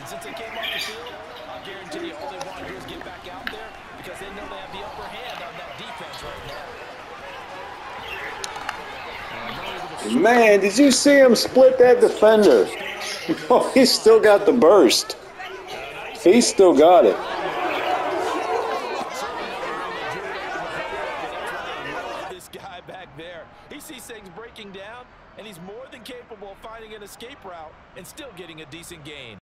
since they came off the field, I guarantee you all they want to do is get back out there because they know they have the upper hand on that defense right now. Man, did you see him split that defender? Oh, he's still got the burst. He's still got it. This guy back there, he sees things breaking down, and he's more than capable of finding an escape route and still getting a decent gain.